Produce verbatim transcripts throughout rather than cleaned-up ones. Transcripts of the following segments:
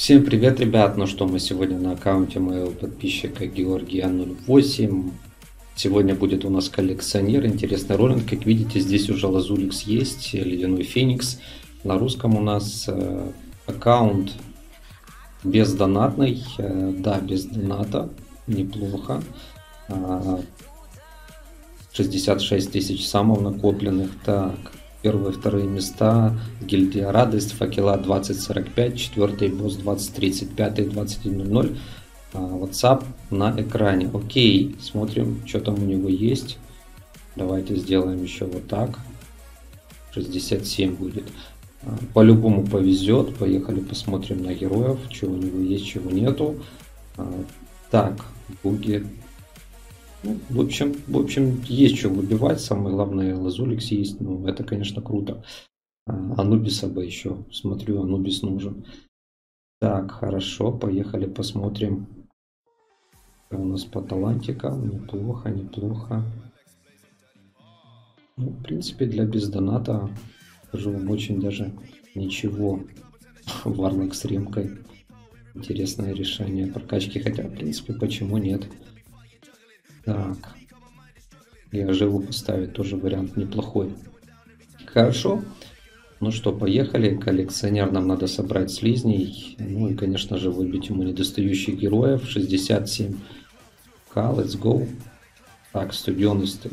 Всем привет, ребят! Ну что, мы сегодня на аккаунте моего подписчика Георгия ноль восемь. Сегодня будет у нас коллекционер, интересный ролик. Как видите, здесь уже Лазуликс есть, Ледяной Феникс. На русском у нас э, аккаунт бездонатный, э, да, без доната, неплохо. Э, шестьдесят шесть тысяч самых накопленных. Так. Первые, вторые места: Гильдия Радость, Факела двадцать сорок пять, четвертый босс двадцать тридцать, пятый двадцать один ноль ноль. WhatsApp на экране. Окей, смотрим, что там у него есть. Давайте сделаем еще вот так. шестьдесят семь будет. По-любому повезет. Поехали посмотрим на героев, что у него есть, чего нету. Так, буги. Ну, в общем, в общем, есть что выбивать. Самое главное, Лазуликс есть. Ну, это, конечно, круто. Анубиса бы еще. Смотрю, Анубис нужен. Так, хорошо. Поехали посмотрим. Что у нас по талантикам. Неплохо, неплохо. Ну, в принципе, для бездоната, скажу вам, очень даже ничего. Варлок с ремкой. Интересное решение прокачки. Хотя, в принципе, почему нет? Так, я живу поставить, тоже вариант неплохой. Хорошо. Ну что, поехали. Коллекционер, нам надо собрать слизней. Ну и, конечно же, выбить ему недостающих героев. шестьдесят семь ка, let's go. Так, студенистый.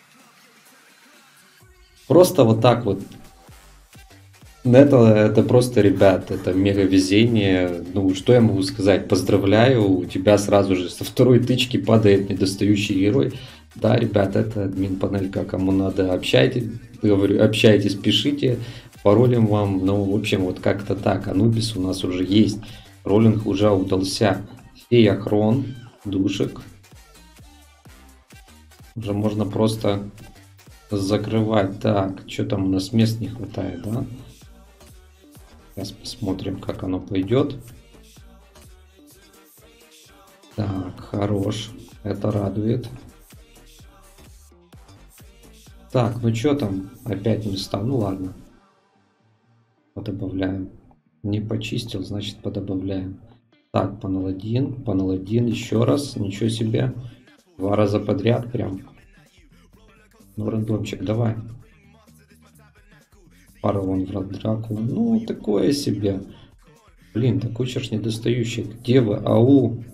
Просто вот так вот. Это, это просто, ребят, это мега везение. Ну, что я могу сказать? Поздравляю, у тебя сразу же со второй тычки падает недостающий герой. Да, ребят, это админ панелька, кому надо, общайтесь, говорю, общайтесь, пишите, паролем вам. Ну, в общем, вот как-то так. Анубис у нас уже есть. Роллинг уже удался. Фея Хрон, душек. Уже можно просто закрывать. Так, что там у нас мест не хватает, да? Сейчас посмотрим, как оно пойдет. Так, хорош. Это радует. Так, ну что там? Опять места. Ну ладно. Подобавляем. Не почистил, значит подобавляем. Так, паналадин. Паналадин еще раз. Ничего себе. Два раза подряд прям. Ну, рандомчик, давай. Паровон врат Дракула. Ну, такое себе. Блин, такой чаш недостающий. Где вы? Ау.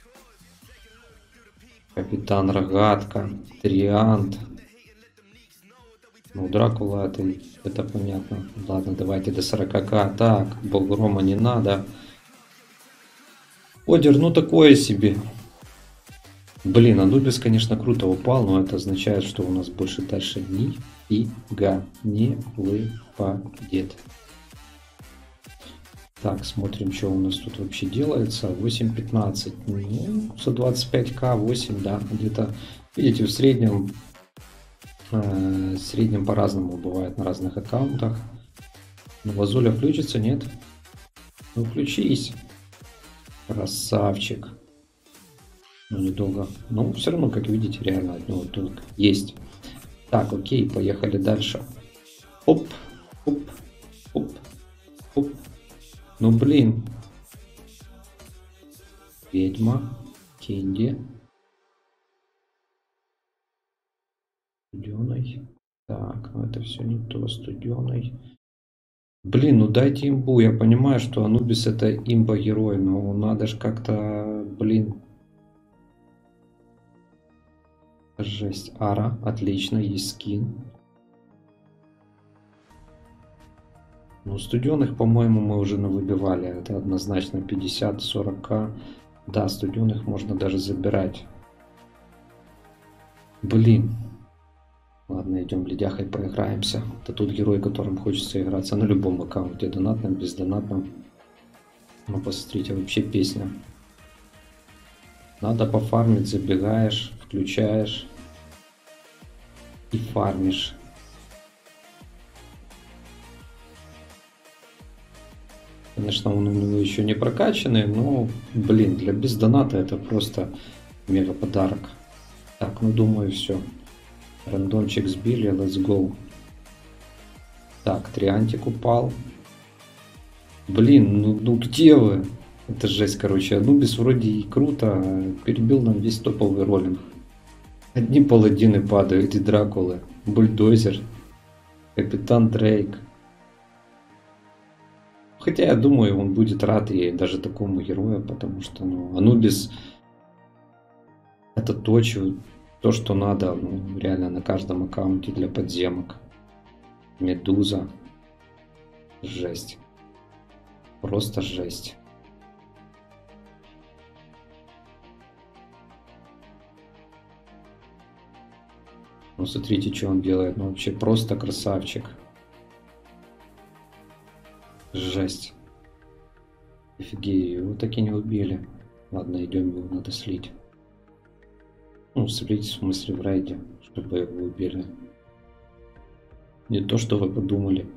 Капитан Рогатка. Триант. Ну, Дракула, это, это понятно. Ладно, давайте до сорока ка. Так, бог грома не надо. Одер, ну такое себе. Блин, Анубис, конечно, круто упал, но это означает, что у нас больше дальше нифига не выпадет. Так, смотрим, что у нас тут вообще делается. восемь пятнадцать. Ну, за двадцать пять ка, восемь, да, где-то, видите, в среднем, э, в среднем по-разному бывает на разных аккаунтах. Но Лазуля включится, нет? Ну, включись. Красавчик. Ну, недолго. Ну, все равно, как видите, реально от него только есть. Так, окей, поехали дальше. Оп, оп, оп, оп. Ну, блин. Ведьма, Кенди. Студеный. Так, ну это все не то, студеный. Блин, ну дайте имбу. Я понимаю, что Анубис это имба-герой, но надо же как-то, блин. Жесть. Ара, отлично, есть скин. Ну, студенных, по-моему, мы уже навыбивали. Это однозначно пятьдесят сорок ка. Да, студенных можно даже забирать. Блин. Ладно, идем ледяхой поиграемся. Это тут герой, которым хочется играться на любом аккаунте. Донатном, бездонатном. Ну, посмотрите, вообще песня. Надо пофармить, забегаешь, включаешь и фармишь. Конечно, он у него еще не прокачанный, но, блин, для бездоната это просто мега подарок. Так, ну думаю, все. Рандомчик сбили, let's go. Так, триантик упал. Блин, ну, ну где вы? Это жесть, короче. Анубис вроде и круто, перебил нам весь топовый роллинг. Одни паладины падают, и Дракулы, Бульдозер, Капитан Дрейк. Хотя я думаю, он будет рад и даже такому герою, потому что ну, Анубис это то, что, то, что надо ну, реально на каждом аккаунте для подземок. Медуза. Жесть. Просто жесть. Ну смотрите, что он делает. Ну вообще просто красавчик. Жесть. Офигеть, его так и не убили. Ладно, идем, его надо слить. Ну, слить в смысле в рейде, чтобы его убили. Не то, что вы подумали.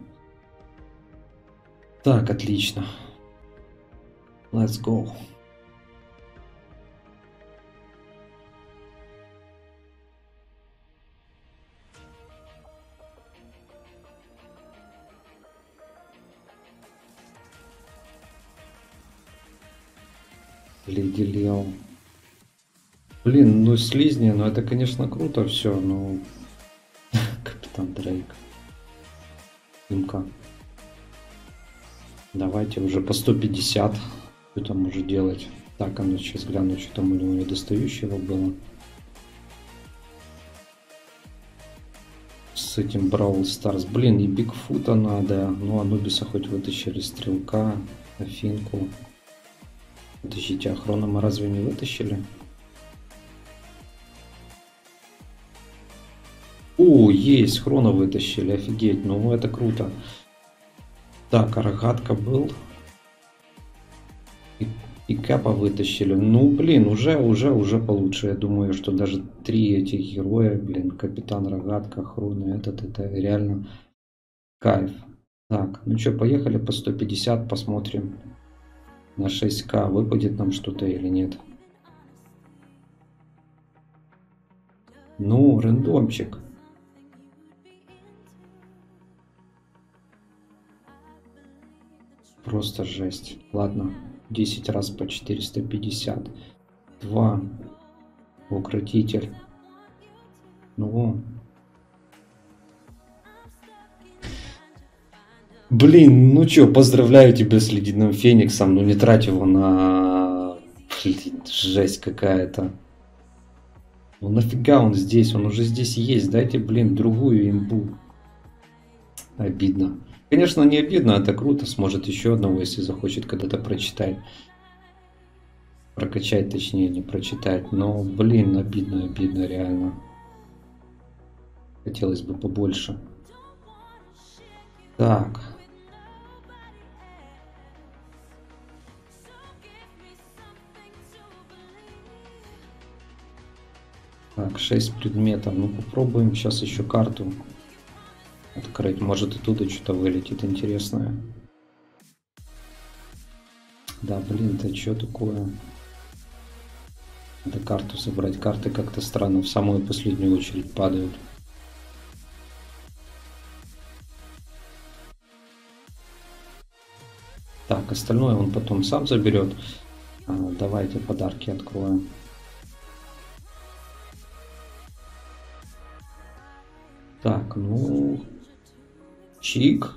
Так, отлично. Let's go. Леди Лео. Блин, ну слизни, ну это, конечно, круто все, но... Капитан Дрейк. Имка. Давайте уже по сто пятьдесят. Что там уже делать? Так, а ну сейчас гляну, что там у него недостающего было. С этим Бравл Старс. Блин, и Бигфута надо. Ну, Анубиса хоть вытащили, Стрелка, Афинку. Подождите, а Хрона мы разве не вытащили? О, есть, Хрона вытащили, офигеть, ну это круто. Так, а Рогатка был. И, и Кэпа вытащили. Ну, блин, уже, уже, уже получше. Я думаю, что даже три этих героя, блин, Капитан, Рогатка, Хрона, этот, это реально кайф. Так, ну что, поехали по сто пятьдесят, посмотрим. На шесть ка выпадет нам что-то или нет. Ну, рандомчик. Просто жесть. Ладно, десять раз по четыреста пятьдесят. два. Укротитель. Ну. Блин, ну чё, поздравляю тебя с Ледяным Фениксом. Ну не трать его на... Блин, жесть какая-то. Ну нафига он здесь? Он уже здесь есть. Дайте, блин, другую имбу. Обидно. Конечно, не обидно, это круто. Сможет еще одного, если захочет когда-то прочитать. Прокачать, точнее, не прочитать. Но, блин, обидно, обидно, реально. Хотелось бы побольше. Так. Так, шесть предметов. Ну, попробуем сейчас еще карту открыть. Может, оттуда что-то вылетит интересное. Да, блин, это что такое? Надо карту собрать. Карты как-то странно в самую последнюю очередь падают. Так, остальное он потом сам заберет. А, давайте подарки откроем. Так, ну... Чик.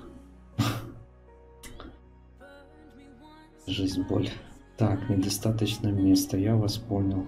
Жизнь, боль. Так, недостаточно места, я вас понял.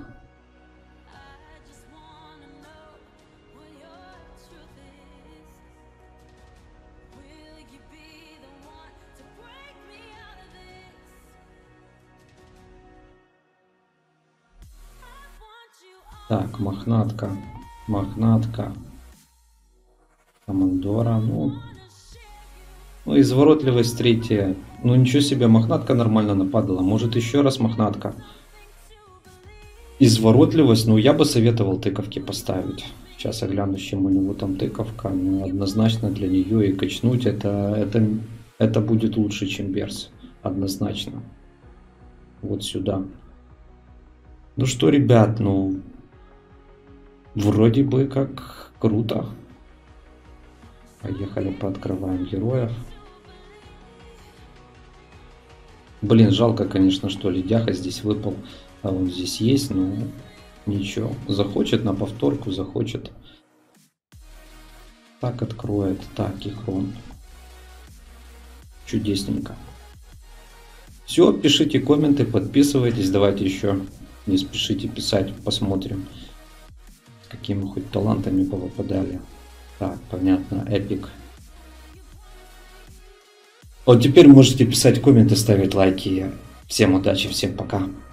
Так, мохнатка, мохнатка, командора, ну, ну, изворотливость третья, ну, ничего себе, мохнатка нормально нападала, может еще раз мохнатка. Изворотливость, ну, я бы советовал тыковки поставить. Сейчас я гляну, с чем у него там тыковка, ну, однозначно для нее и качнуть, это, это, это будет лучше, чем Берс, однозначно. Вот сюда. Ну что, ребят, ну... Вроде бы как круто. Поехали, пооткрываем героев. Блин, жалко, конечно, что Ледяха здесь выпал. А он здесь есть, но ничего. Захочет на повторку, захочет. Так откроет. Так, Ихрон. Чудесненько. Все, пишите комменты, подписывайтесь. Давайте еще не спешите писать. Посмотрим, какими хоть талантами повыпадали. Так, понятно, эпик. Вот теперь можете писать комменты, ставить лайки. Всем удачи, всем пока.